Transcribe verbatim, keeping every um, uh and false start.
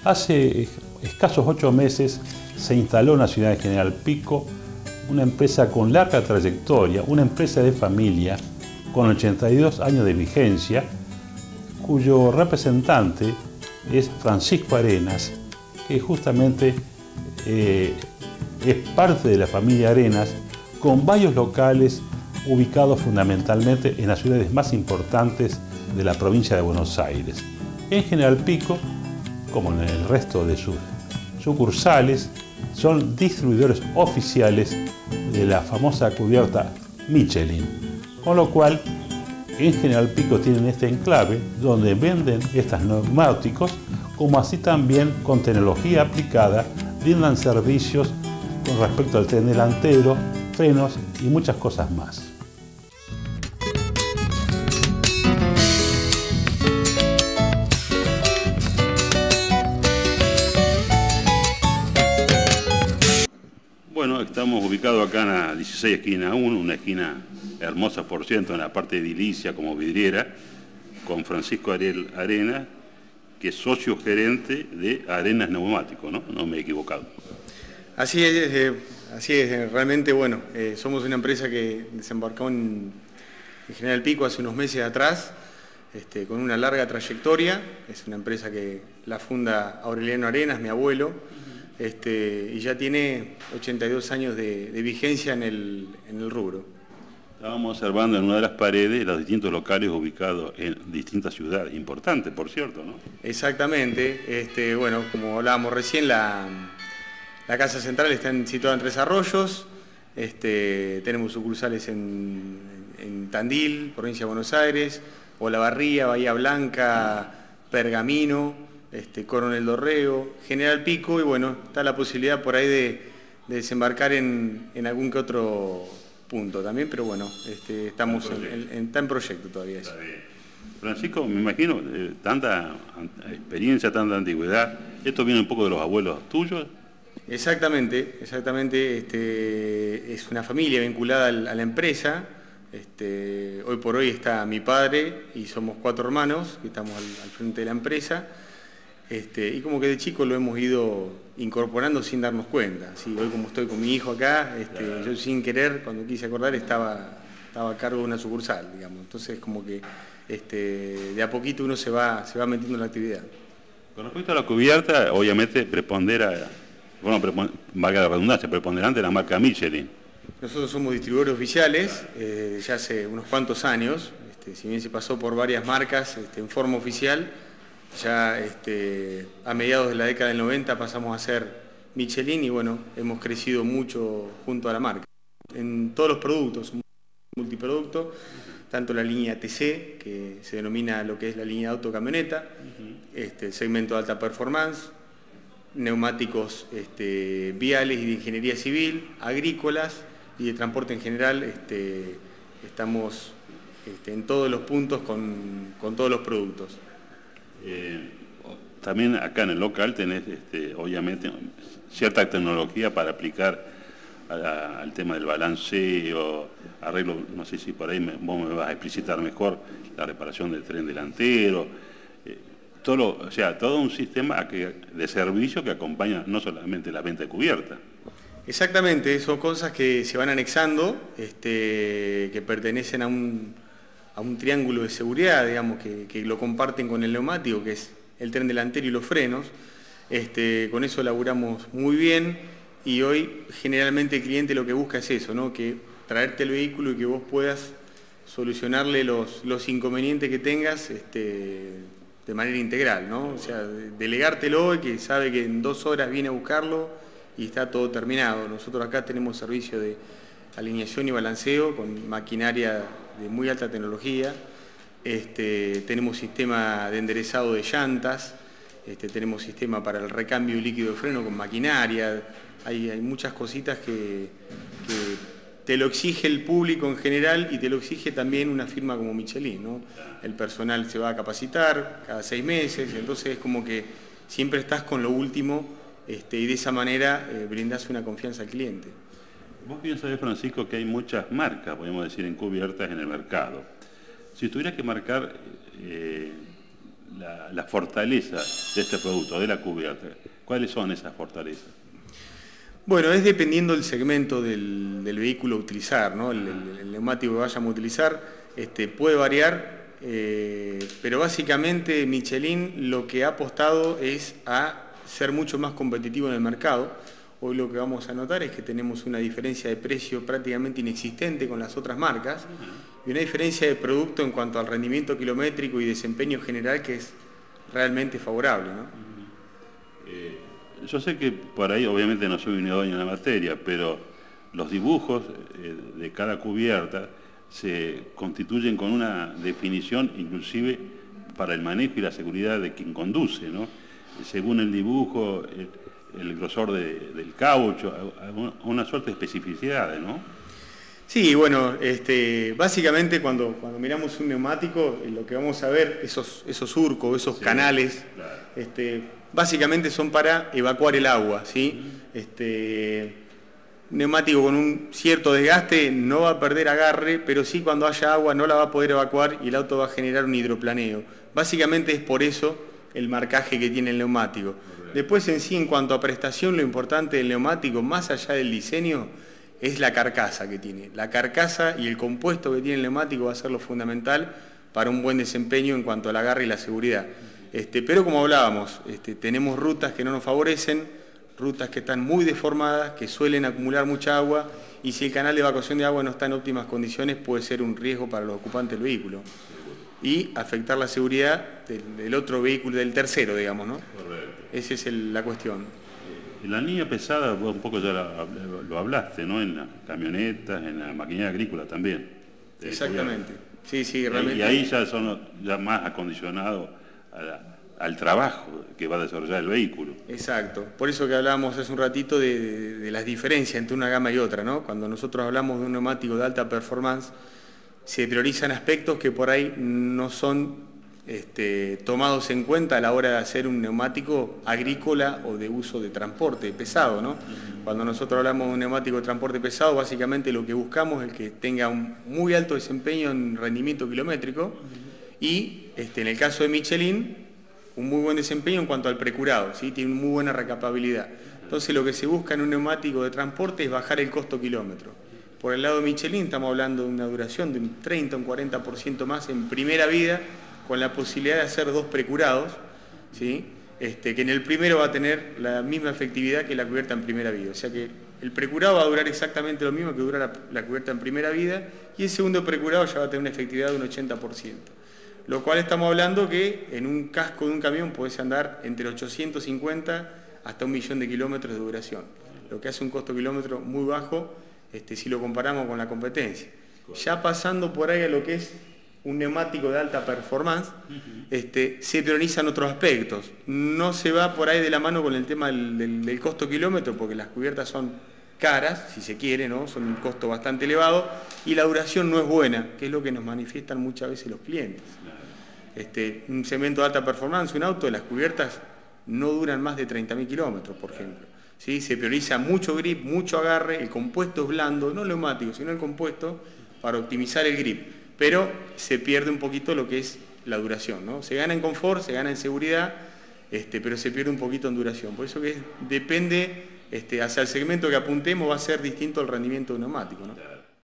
Hace escasos ocho meses se instaló en la ciudad de General Pico una empresa con larga trayectoria, una empresa de familia con ochenta y dos años de vigencia, cuyo representante es Francisco Arenas, que justamente eh, es parte de la familia Arenas, con varios locales ubicados fundamentalmente en las ciudades más importantes de la provincia de Buenos Aires. En General Pico, como en el resto de sus sucursales, son distribuidores oficiales de la famosa cubierta Michelin, con lo cual en General Pico tienen este enclave donde venden estos neumáticos, como así también con tecnología aplicada brindan servicios con respecto al tren delantero, frenos y muchas cosas más. Bueno, estamos ubicados acá en la dieciséis esquina uno, una esquina hermosa por ciento en la parte de edilicia como vidriera, con Francisco Ariel Arenas, que es socio gerente de Arenas Neumáticos, ¿no? No me he equivocado. Así es, eh, así es, realmente bueno, eh, somos una empresa que desembarcó en, en General Pico hace unos meses atrás, este, con una larga trayectoria. Es una empresa que la funda Aureliano Arenas, mi abuelo, este, y ya tiene ochenta y dos años de, de vigencia en el, en el rubro. Estábamos observando en una de las paredes los distintos locales ubicados en distintas ciudades, importantes, por cierto, ¿no? Exactamente, este, bueno, como hablábamos recién, la, la casa central está situada en Tres Arroyos, este, tenemos sucursales en, en Tandil, provincia de Buenos Aires, Olavarría, Bahía Blanca, Pergamino, este, Coronel Dorrego, General Pico, y bueno, está la posibilidad por ahí de, de desembarcar en, en algún que otro punto también, pero bueno, este, estamos en, en, en, está en proyecto todavía eso. Francisco, me imagino, eh, tanta experiencia, tanta antigüedad, ¿esto viene un poco de los abuelos tuyos? Exactamente, exactamente, este, es una familia vinculada a la empresa. Este, hoy por hoy está mi padre y somos cuatro hermanos que estamos al, al frente de la empresa. Este, y como que de chico lo hemos ido incorporando sin darnos cuenta. ¿Sí? Hoy como estoy con mi hijo acá, este, claro. Yo sin querer, cuando quise acordar, estaba, estaba a cargo de una sucursal, digamos. Entonces como que este, de a poquito uno se va, se va metiendo en la actividad. Con respecto a la cubierta, obviamente prepondera, bueno, prepon, valga la redundancia, preponderante la marca Michelin. Nosotros somos distribuidores oficiales, eh, ya hace unos cuantos años, este, si bien se pasó por varias marcas este, en forma oficial. Ya este, a mediados de la década del noventa pasamos a ser Michelin y bueno, hemos crecido mucho junto a la marca. En todos los productos, multiproducto, tanto la línea T C, que se denomina lo que es la línea de autocamioneta, uh-huh. este, el segmento de alta performance, neumáticos este, viales y de ingeniería civil, agrícolas y de transporte en general, este, estamos este, en todos los puntos con, con todos los productos. Eh, también acá en el local tenés, este, obviamente, cierta tecnología para aplicar a, a, al tema del balanceo, arreglo, no sé si por ahí me, vos me vas a explicitar mejor, la reparación del tren delantero, eh, todo lo, o sea, todo un sistema que, de servicio que acompaña no solamente la venta de cubierta. Exactamente, son cosas que se van anexando, este, que pertenecen a un... a un triángulo de seguridad, digamos, que, que lo comparten con el neumático, que es el tren delantero y los frenos. Este, con eso laburamos muy bien y hoy generalmente el cliente lo que busca es eso, ¿no? Que traerte el vehículo y que vos puedas solucionarle los, los inconvenientes que tengas este, de manera integral, ¿no? O sea, delegártelo y que sabe que en dos horas viene a buscarlo y está todo terminado. Nosotros acá tenemos servicio de alineación y balanceo con maquinaria de muy alta tecnología, este, tenemos sistema de enderezado de llantas, este, tenemos sistema para el recambio líquido de freno con maquinaria, hay, hay muchas cositas que, que te lo exige el público en general y te lo exige también una firma como Michelin, ¿no? El personal se va a capacitar cada seis meses, entonces es como que siempre estás con lo último este, y de esa manera eh, brindás una confianza al cliente. Vos bien sabés, Francisco, que hay muchas marcas, podemos decir, encubiertas en el mercado. Si tuvieras que marcar eh, la, la fortaleza de este producto, de la cubierta. ¿Cuáles son esas fortalezas? Bueno, es dependiendo del segmento del, del vehículo a utilizar, ¿no? El, el, el neumático que vayamos a utilizar este, puede variar, eh, pero básicamente Michelin lo que ha apostado es a ser mucho más competitivo en el mercado. Hoy lo que vamos a notar es que tenemos una diferencia de precio prácticamente inexistente con las otras marcas y una diferencia de producto en cuanto al rendimiento kilométrico y desempeño general que es realmente favorable, ¿no? Eh, yo sé que por ahí obviamente no soy un idóneo en la materia, pero los dibujos eh, de cada cubierta se constituyen con una definición inclusive para el manejo y la seguridad de quien conduce, ¿no? Según el dibujo, el, el grosor de, del caucho, una suerte de especificidades, ¿no? Sí, bueno, este, básicamente cuando, cuando miramos un neumático, lo que vamos a ver, esos, esos surcos, esos sí, canales, claro. este, básicamente son para evacuar el agua, ¿sí? Uh-huh. Este, un neumático con un cierto desgaste no va a perder agarre, pero sí cuando haya agua no la va a poder evacuar y el auto va a generar un hidroplaneo. Básicamente es por eso el marcaje que tiene el neumático. Uh-huh. Después en sí, en cuanto a prestación, lo importante del neumático, más allá del diseño, es la carcasa que tiene. La carcasa y el compuesto que tiene el neumático va a ser lo fundamental para un buen desempeño en cuanto al agarre y la seguridad. Este, pero como hablábamos, este, tenemos rutas que no nos favorecen, rutas que están muy deformadas, que suelen acumular mucha agua, y si el canal de evacuación de agua no está en óptimas condiciones, puede ser un riesgo para los ocupantes del vehículo y afectar la seguridad del, del otro vehículo, del tercero, digamos, ¿no? Correcto. Esa es el, la cuestión. En la línea pesada, vos un poco ya lo, lo hablaste, ¿no? En las camionetas, en la maquinaria agrícola también. Exactamente. Sí, sí, realmente. Y ahí ya son ya más acondicionados a la, al trabajo que va a desarrollar el vehículo. Exacto. Por eso que hablábamos hace un ratito de, de, de las diferencias entre una gama y otra, ¿no? Cuando nosotros hablamos de un neumático de alta performance, se priorizan aspectos que por ahí no son Este, tomados en cuenta a la hora de hacer un neumático agrícola o de uso de transporte pesado, ¿no? Cuando nosotros hablamos de un neumático de transporte pesado, básicamente lo que buscamos es que tenga un muy alto desempeño en rendimiento kilométrico y, este, en el caso de Michelin, un muy buen desempeño en cuanto al precurado, ¿sí? Tiene una muy buena recapabilidad. Entonces lo que se busca en un neumático de transporte es bajar el costo kilómetro. Por el lado de Michelin estamos hablando de una duración de un treinta o un cuarenta por ciento más en primera vida, con la posibilidad de hacer dos precurados, ¿sí? este, que en el primero va a tener la misma efectividad que la cubierta en primera vida. O sea que el precurado va a durar exactamente lo mismo que dura la, la cubierta en primera vida y el segundo precurado ya va a tener una efectividad de un ochenta por ciento. Lo cual estamos hablando que en un casco de un camión podés andar entre ochocientos cincuenta hasta un millón de kilómetros de duración, lo que hace un costo kilómetro muy bajo este, si lo comparamos con la competencia. Ya pasando por ahí a lo que es un neumático de alta performance, este, se priorizan otros aspectos. No se va por ahí de la mano con el tema del, del, del costo kilómetro, porque las cubiertas son caras, si se quiere, ¿no? Son un costo bastante elevado, y la duración no es buena, que es lo que nos manifiestan muchas veces los clientes. Este, un segmento de alta performance, un auto, las cubiertas no duran más de treinta mil kilómetros, por ejemplo. ¿Sí? Se prioriza mucho grip, mucho agarre, el compuesto es blando, no el neumático, sino el compuesto, para optimizar el grip. Pero se pierde un poquito lo que es la duración, ¿no? Se gana en confort, se gana en seguridad, este, pero se pierde un poquito en duración. Por eso que es, depende, este, hacia el segmento que apuntemos va a ser distinto el rendimiento de un neumático, ¿no?